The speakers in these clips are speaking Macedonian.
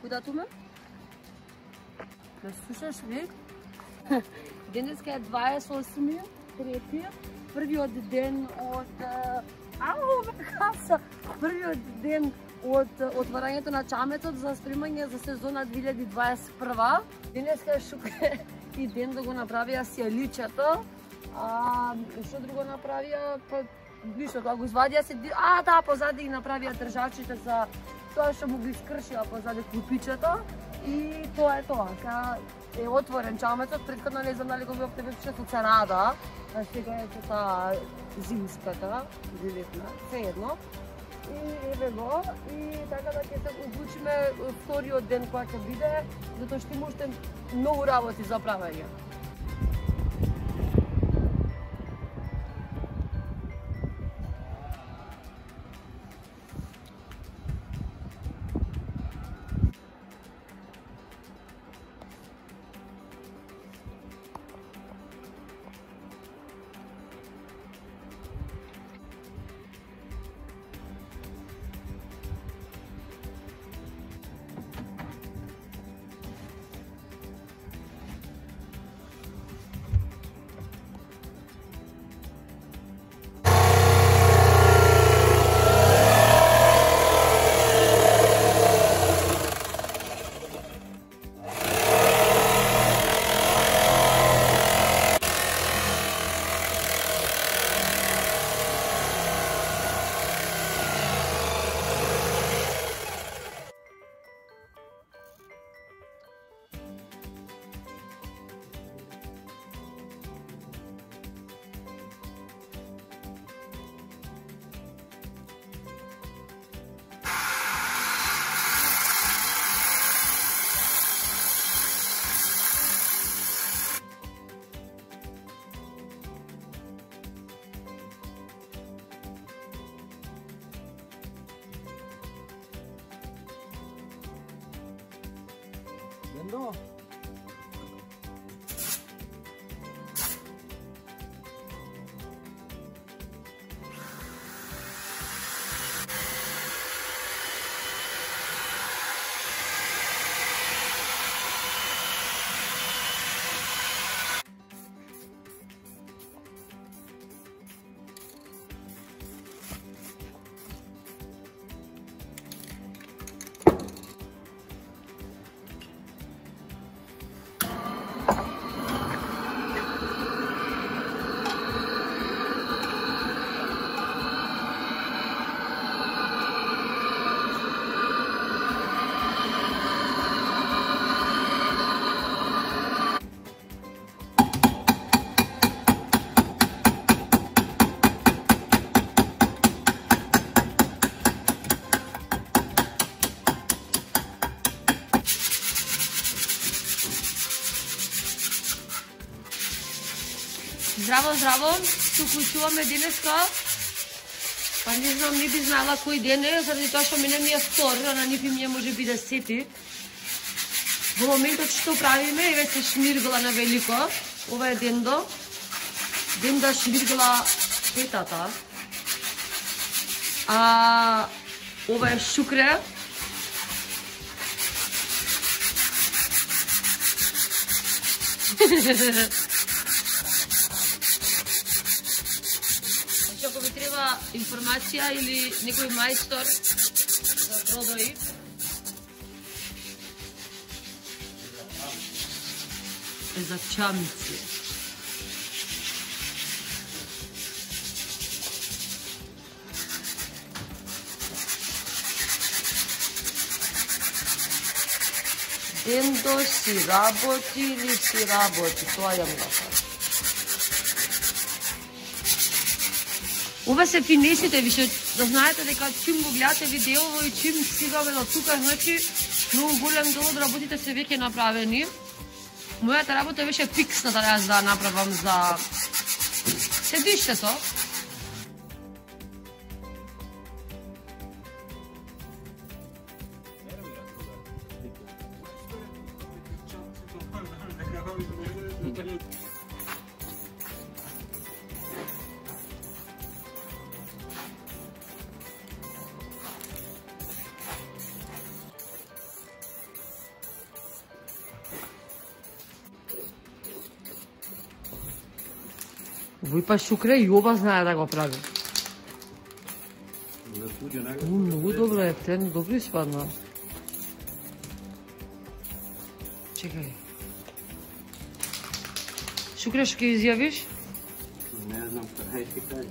датуме? Да слушаш век? Денеска е 28. Трети, првиот ден од првиот ден од отварањето на чаметот за спремање за сезона 2021. Денеска е шукре и ден да го направија сијаличето. Што друго направија? Па ништо, тоа го извадија се. Да, позади ги направија држачите за тоа што му ги скршија позади клупичето. И тоа е тоа. Е отворен чаметот, претходно не знам дали го бевте вепчето царада, а сега е таа зимската, дилетна, се едно. И еве го, и така да ќе се уклучиме вториот ден која ќе биде, затоа што има уште многу работи за правење. Vendo? Здраво, здраво, се уклучуваме денеска. Па не знам, не би знала кој ден е, заради тоа што мене ми е втор, а на нив им е може би 10. Во моментот што правиме, еве се шмиргала на велико, ова е дендо шмиргала петата. Ова е шукре. Ако ви треба информација или некој мајстор за бродови, е за чамици. Дендо си работи или си работи, тоа јам го кажа. Ова се финесите, више, да знаете дека чим го гледате видеово и чим стигаме до тука, значи, многу голем дел од работите се веќе направени. Мојата работа беше фиксна да јас да направам за седиштето. па шукре и ова знае да го прави. Многу добро е, тен добро испадна. Чекај. Шукре, што ќе изјавиш? Не знам, кај ќе кажеш.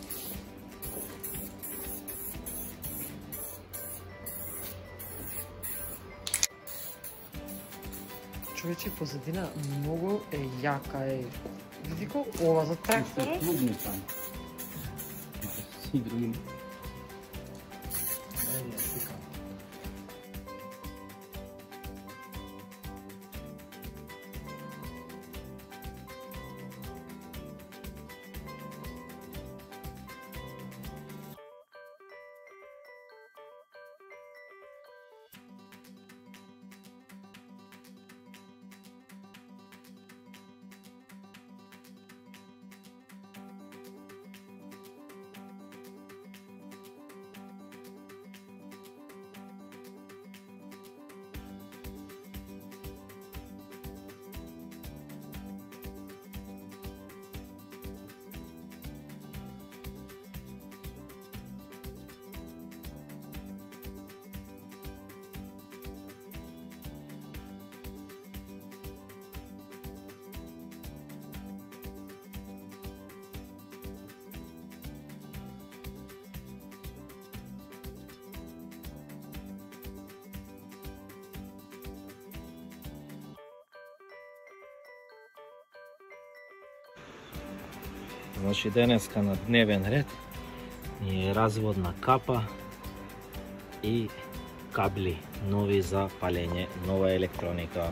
Човече, позадина многу е јака е. Види колку ова за трактора? Трудни там. Си други. Значи денеска на дневен ред ни е разводна капа и кабли нови за палење, нова електроника.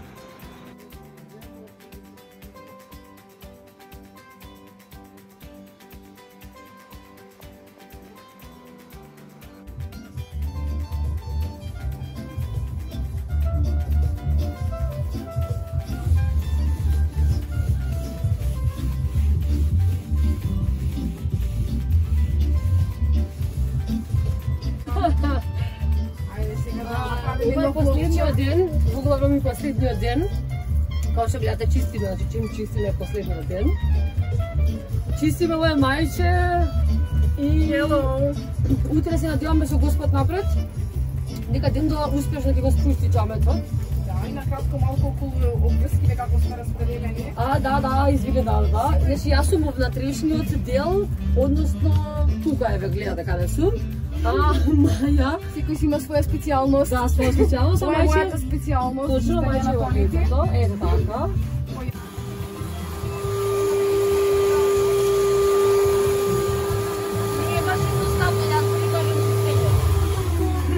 Ова е последниот ден, углавно ми последниот ден. Као што гледате, чистиме, значи чим чистиме последниот ден. Чистиме овој мајче и утре се надеваме со Господ напред. Дека ден до успешно ќе го спусти чаметот. Да, и накратко малку околу обврските како сме распределени. Да, извини, да. Значи јас сум во внатрешниот дел, односно тука еве гледате каде сум. Маја, Секој си има своја специјалност. да, своја специјалност, Ова е мојата специјалност. точно мајче во летото, така. Не, баш се составно, јас ви кажам се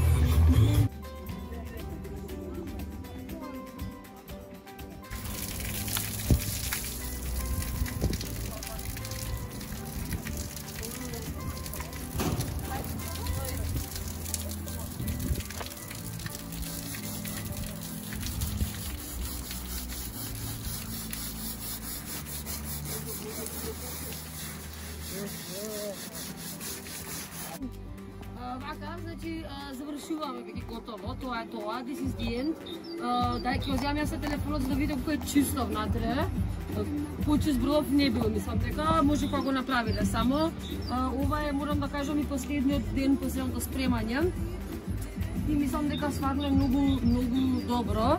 Вака, значи завршуваме веќе готово. Тоа е тоа, this is the end. Дај ќе оземам јас телефонот за да видам кој е чисто внатре. Почист бродов не бил, мислам дека може па го направиле само. Ова е, морам да кажам, и последниот ден, последното спремање. И мислам дека стварно е многу добро.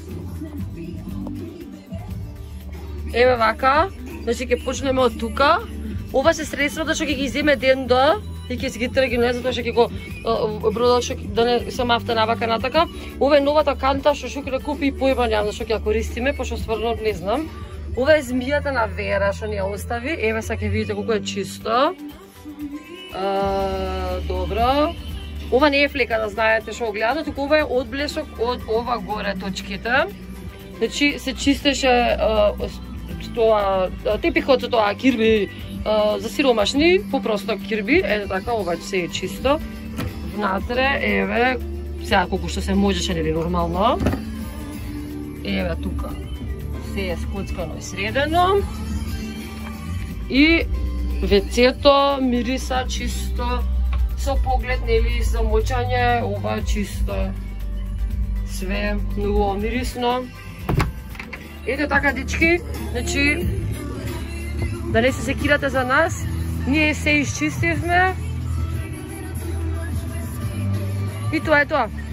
Еве вака, значи ќе почнеме од тука. Ова се средствата што ќе ги земе ден до и ќе си ги тргне, затоа што ќе го бродот што да не се мафта навака натака. Ова е новата канта што Шукре купи и појма нямам зашто ќе ја користиме, пошто стварно не знам. Ова е змијата на Вера што ни ја остави. Еве сега ќе видите колку е чисто. Добро. Ова не е флека, да знаете што го гледате, туку ова е одблесок од ова горе точките. Значи се чистеше тоа тепихот со тоа кирби за сиромашни, попросто кирби, ете така, ова се е чисто. Внатре, еве, сега колку што се можеше, нели нормално. Еве тука, се е скоцкано и средено. И вецето мириса чисто, со поглед, нели, за мочање, ова чисто. Све многу мирисно. Ете така, дечки, значи Да не се секирате за нас. Ние се изчистивме. И тоа е тоа.